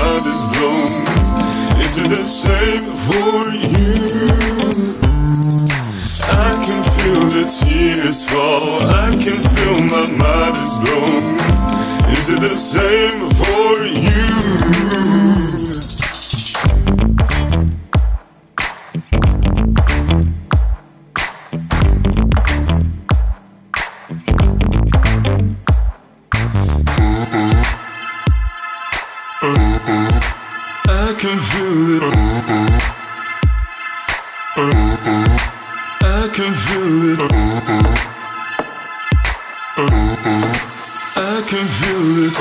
mind is blown. Is it the same for you? I can feel the tears fall, I can feel my mind is blown. Is it the same for you? I can feel it. I can feel it. I can feel it.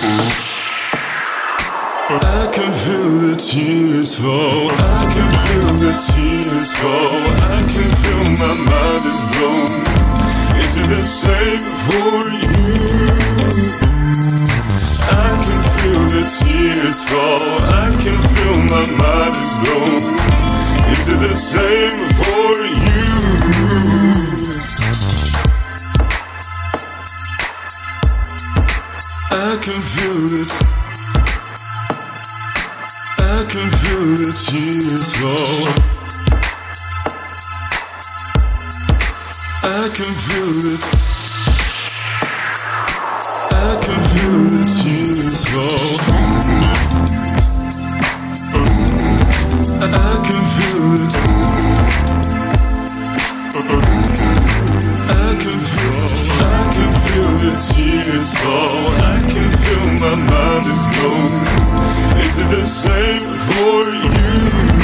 I can feel the tears fall. I can feel the tears fall. I can feel my mind is blown. Is it the same for you? I can feel the tears fall. I can feel my mind is blown. Is it the same for you? I can feel it. I can feel the tears fall. I can feel it. I can feel the tears fall. I can feel it. I can feel the tears fall. I can feel my mind is blown. Is it the same for you?